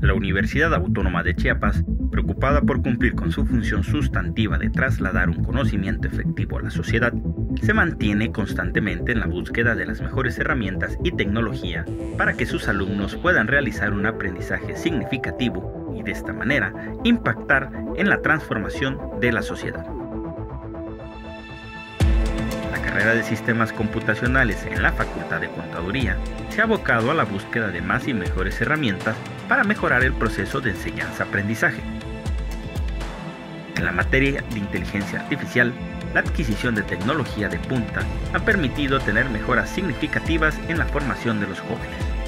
La Universidad Autónoma de Chiapas, preocupada por cumplir con su función sustantiva de trasladar un conocimiento efectivo a la sociedad, se mantiene constantemente en la búsqueda de las mejores herramientas y tecnología para que sus alumnos puedan realizar un aprendizaje significativo y de esta manera impactar en la transformación de la sociedad. La carrera de Sistemas Computacionales en la Facultad de Contaduría se ha abocado a la búsqueda de más y mejores herramientas para mejorar el proceso de enseñanza-aprendizaje. En la materia de inteligencia artificial, la adquisición de tecnología de punta ha permitido tener mejoras significativas en la formación de los jóvenes.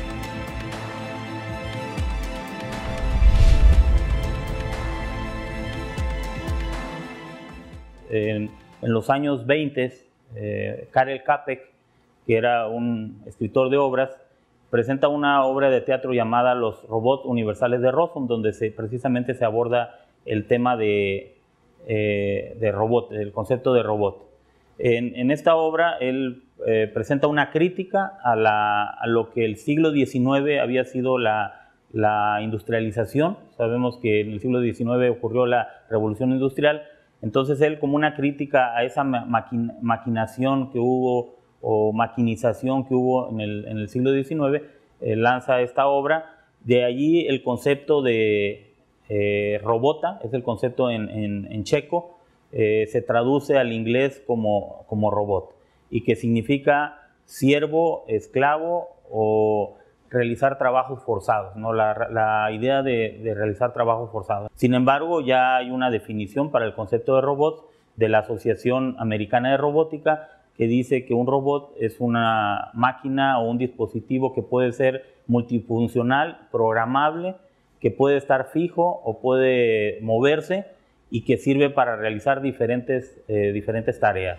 En los años 20, Karel Čapek, que era un escritor de obras, presenta una obra de teatro llamada Los robots universales de Rossum, donde precisamente se aborda el tema de robot, el concepto de robot. En esta obra él presenta una crítica a lo que el siglo XIX había sido la industrialización. Sabemos que en el siglo XIX ocurrió la revolución industrial, entonces él, como una crítica a esa maquinación que hubo o maquinización que hubo en el siglo XIX, lanza esta obra. De allí el concepto de robota, es el concepto en checo, se traduce al inglés como robot, y que significa siervo, esclavo o realizar trabajos forzados, ¿no? La idea de realizar trabajos forzados. Sin embargo, ya hay una definición para el concepto de robot de la Asociación Americana de Robótica, que dice que un robot es una máquina o un dispositivo que puede ser multifuncional, programable, que puede estar fijo o puede moverse y que sirve para realizar diferentes tareas.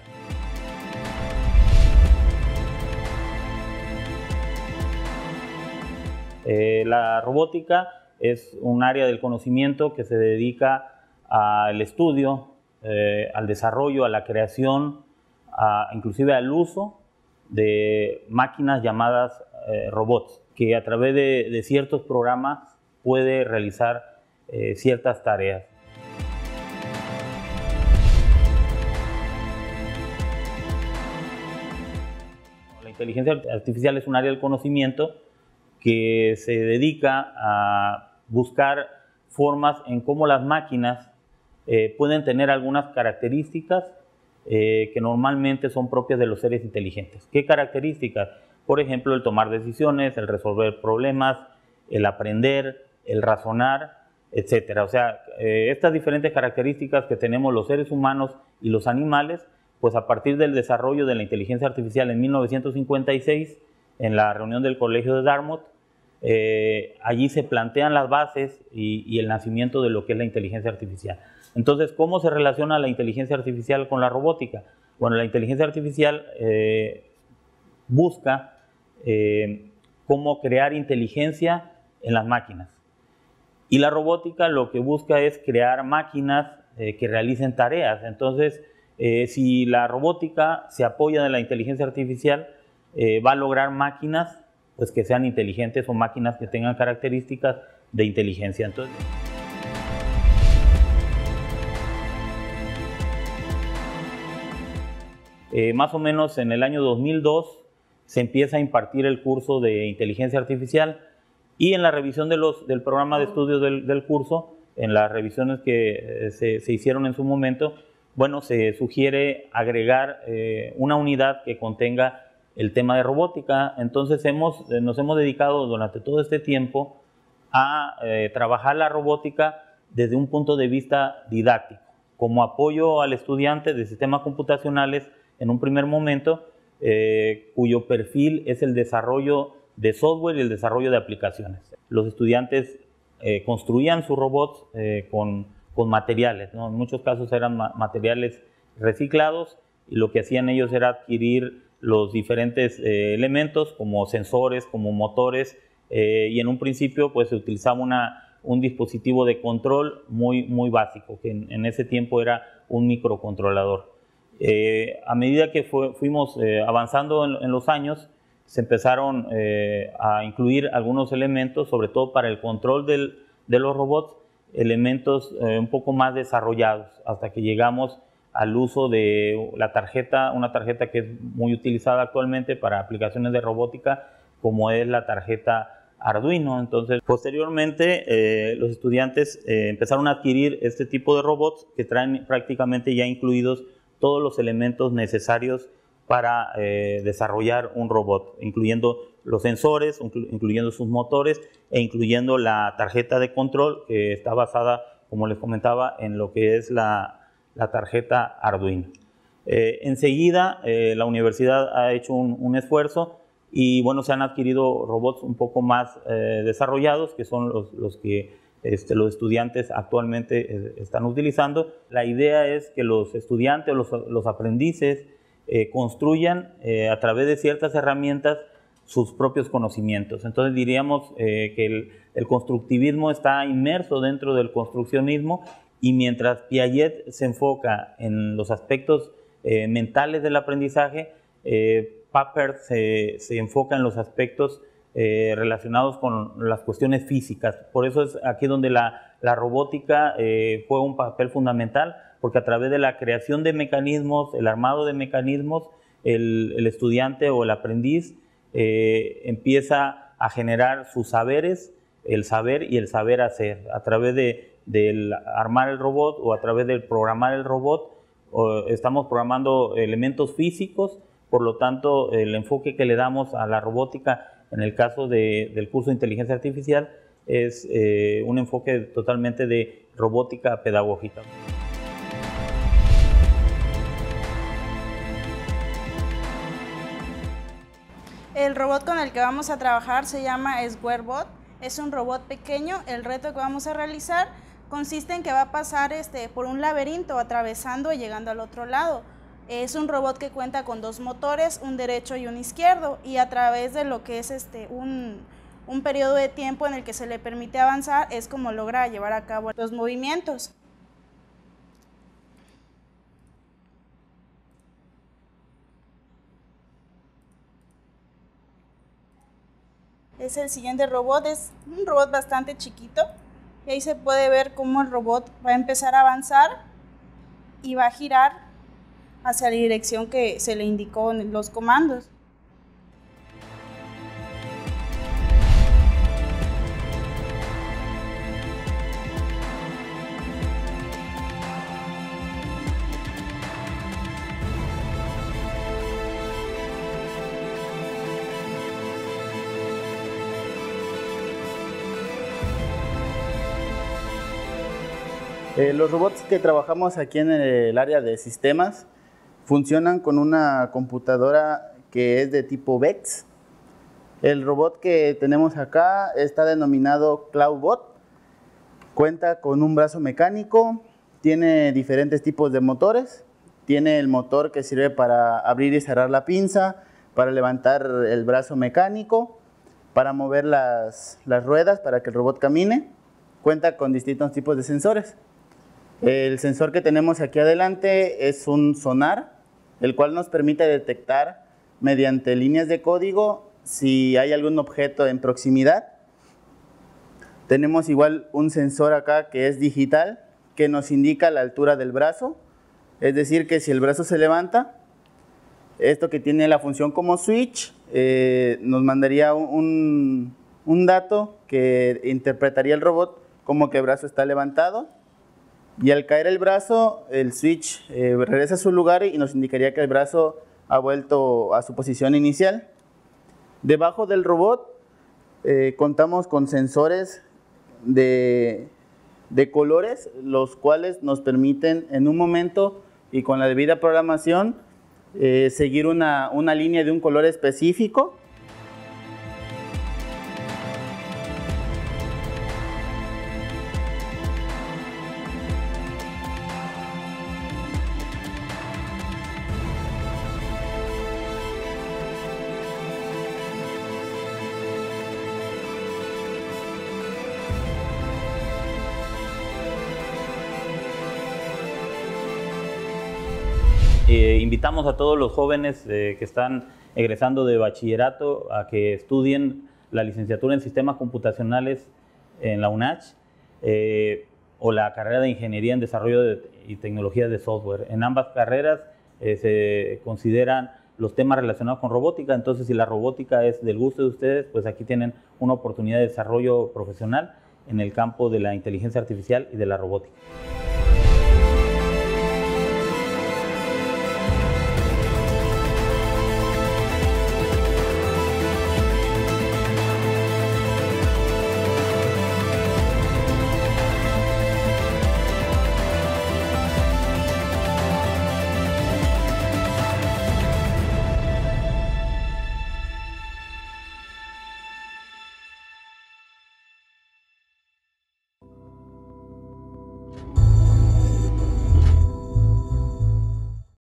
La robótica es un área del conocimiento que se dedica al estudio, al desarrollo, a la creación, inclusive al uso de máquinas llamadas robots, que a través de ciertos programas puede realizar ciertas tareas. La inteligencia artificial es un área del conocimiento que se dedica a buscar formas en cómo las máquinas pueden tener algunas características que normalmente son propias de los seres inteligentes. ¿Qué características? Por ejemplo, el tomar decisiones, el resolver problemas, el aprender, el razonar, etc. O sea, estas diferentes características que tenemos los seres humanos y los animales, pues a partir del desarrollo de la inteligencia artificial en 1956, en la reunión del Colegio de Dartmouth, allí se plantean las bases y el nacimiento de lo que es la inteligencia artificial. Entonces, ¿cómo se relaciona la inteligencia artificial con la robótica? Bueno, la inteligencia artificial busca cómo crear inteligencia en las máquinas. Y la robótica lo que busca es crear máquinas que realicen tareas. Entonces, si la robótica se apoya de la inteligencia artificial, va a lograr máquinas pues, que sean inteligentes o máquinas que tengan características de inteligencia. Entonces, más o menos en el año 2002 se empieza a impartir el curso de inteligencia artificial, y en la revisión del programa de estudio del curso, en las revisiones que se hicieron en su momento, bueno, se sugiere agregar una unidad que contenga el tema de robótica. Entonces nos hemos dedicado durante todo este tiempo a trabajar la robótica desde un punto de vista didáctico, como apoyo al estudiante de sistemas computacionales en un primer momento, cuyo perfil es el desarrollo de software y el desarrollo de aplicaciones. Los estudiantes construían sus robots con materiales, ¿no? En muchos casos eran materiales reciclados, y lo que hacían ellos era adquirir los diferentes elementos como sensores, como motores, y en un principio pues se utilizaba un dispositivo de control muy básico, que en ese tiempo era un microcontrolador. A medida que fuimos avanzando en los años, se empezaron a incluir algunos elementos, sobre todo para el control de los robots elementos un poco más desarrollados, hasta que llegamos al uso de la tarjeta, una tarjeta que es muy utilizada actualmente para aplicaciones de robótica, como es la tarjeta Arduino. Entonces, posteriormente, los estudiantes empezaron a adquirir este tipo de robots que traen prácticamente ya incluidos todos los elementos necesarios para desarrollar un robot, incluyendo los sensores, incluyendo sus motores e incluyendo la tarjeta de control, que está basada, como les comentaba, en lo que es la tarjeta Arduino. Enseguida, la universidad ha hecho un esfuerzo y bueno, se han adquirido robots un poco más desarrollados, que son los que los estudiantes actualmente están utilizando. La idea es que los estudiantes, los aprendices, construyan a través de ciertas herramientas sus propios conocimientos. Entonces diríamos que el constructivismo está inmerso dentro del construccionismo, y mientras Piaget se enfoca en los aspectos mentales del aprendizaje, Papert se enfoca en los aspectos relacionados con las cuestiones físicas. Por eso es aquí donde la robótica juega un papel fundamental, porque a través de la creación de mecanismos, el armado de mecanismos, el estudiante o el aprendiz empieza a generar sus saberes, el saber y el saber hacer, a través del armar el robot o a través del programar el robot. Estamos programando elementos físicos, por lo tanto el enfoque que le damos a la robótica en el caso del curso de inteligencia artificial es un enfoque totalmente de robótica pedagógica. El robot con el que vamos a trabajar se llama SquareBot. Es un robot pequeño. El reto que vamos a realizar consiste en que va a pasar por un laberinto, atravesando y llegando al otro lado. Es un robot que cuenta con 2 motores, un derecho y un izquierdo, y a través de lo que es un periodo de tiempo en el que se le permite avanzar es como logra llevar a cabo los movimientos. Es el siguiente robot, es un robot bastante chiquito, y ahí se puede ver cómo el robot va a empezar a avanzar y va a girar hacia la dirección que se le indicó en los comandos. Los robots que trabajamos aquí en el área de sistemas funcionan con una computadora que es de tipo VEX. El robot que tenemos acá está denominado CloudBot. Cuenta con un brazo mecánico, tiene diferentes tipos de motores. Tiene el motor que sirve para abrir y cerrar la pinza, para levantar el brazo mecánico, para mover las ruedas para que el robot camine. Cuenta con distintos tipos de sensores. El sensor que tenemos aquí adelante es un sonar, el cual nos permite detectar mediante líneas de código si hay algún objeto en proximidad. Tenemos igual un sensor acá que es digital, que nos indica la altura del brazo, es decir, que si el brazo se levanta, esto que tiene la función como switch, nos mandaría un dato que interpretaría el robot como que el brazo está levantado. Y al caer el brazo, el switch regresa a su lugar y nos indicaría que el brazo ha vuelto a su posición inicial. Debajo del robot contamos con sensores de colores, los cuales nos permiten en un momento y con la debida programación seguir una línea de un color específico. Invitamos a todos los jóvenes que están egresando de bachillerato a que estudien la licenciatura en sistemas computacionales en la UNACH. o la carrera de Ingeniería en Desarrollo y Tecnología de Software. En ambas carreras se consideran los temas relacionados con robótica, entonces si la robótica es del gusto de ustedes, pues aquí tienen una oportunidad de desarrollo profesional en el campo de la inteligencia artificial y de la robótica.